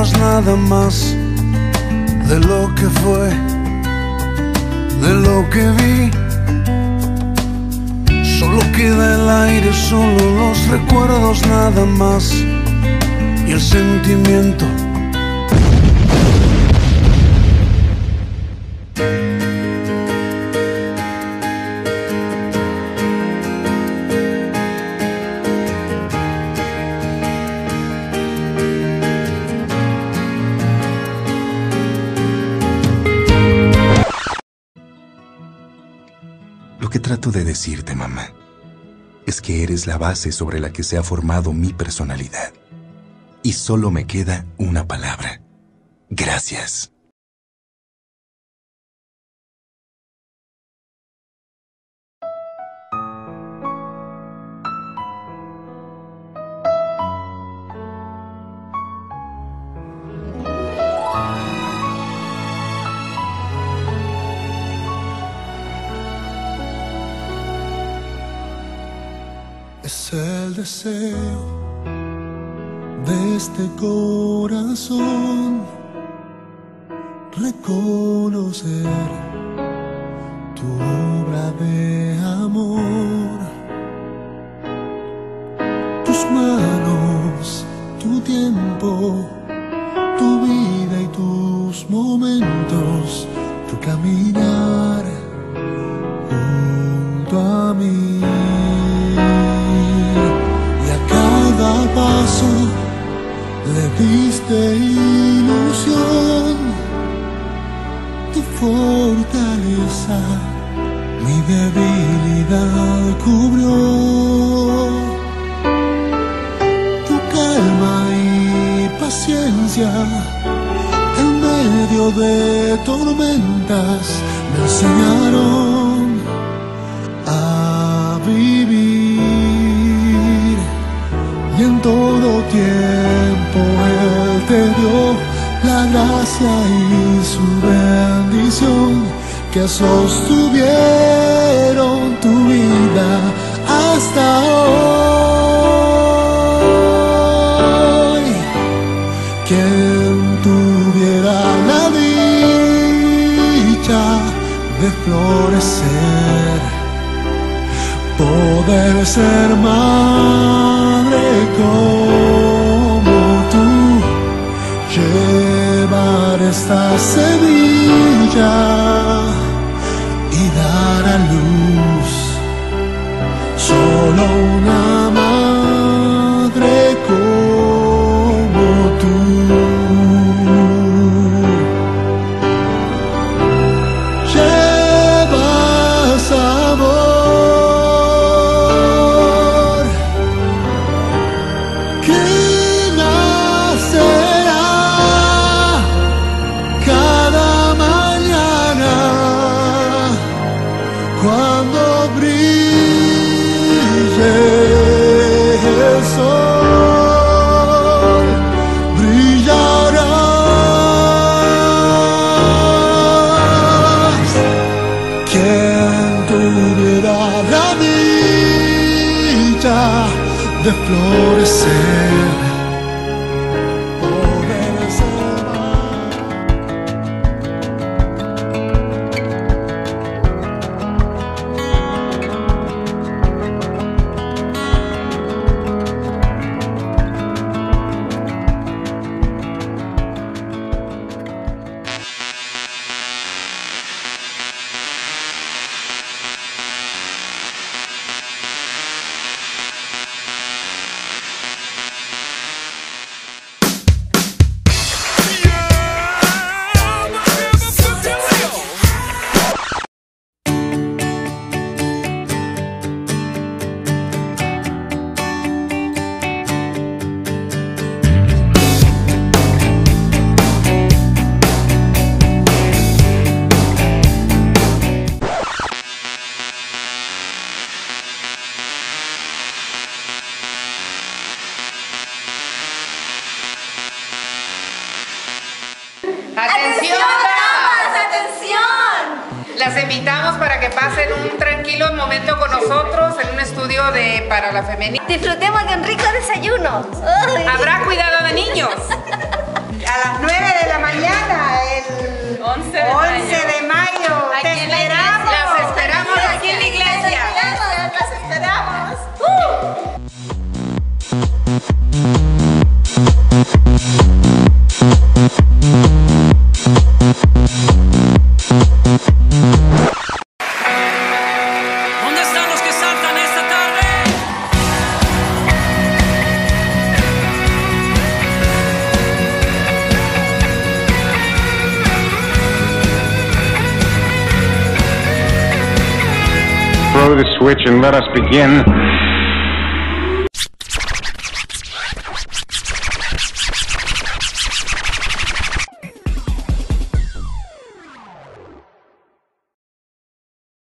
recuerdas nada más de lo que fue, de lo que vi. Solo queda el aire, solo los recuerdos nada más, y el sentimiento. Lo que trato de decirte, mamá, es que eres la base sobre la que se ha formado mi personalidad. Y solo me queda una palabra: gracias. Es el deseo de este corazón reconocer tu obra de amor, tus manos, tu tiempo, tu vida y tus momentos, tu caminar junto a mí. Paso le diste ilusión, tu fortaleza mi debilidad cubrió, tu calma y paciencia en medio de tormentas me enseñaron a vivir. Y en todo tiempo Él te dio la gracia y su bendición, que sostuvieron tu vida hasta hoy. Quien tuviera la dicha de florecer, poder ser madre como tú, llevar esta semilla y dar a luz. Solo una madre como tú. Llevas amor que nacerá cada mañana cuando brille el sol, brillarás. Quien tuviera la dicha de florecer, poder ser ¡Atención, damas! ¡Atención! Las invitamos para que pasen un tranquilo momento con nosotros en un estudio para la femenina. Disfrutemos de un rico desayuno. ¡Ay! Habrá cuidado de niños. a las 9 de la mañana, el 11 de mayo. Te esperamos. Las esperamos aquí en la iglesia. Las esperamos. ¿Dónde están los que saltan esta tarde? Throw the switch and let us begin.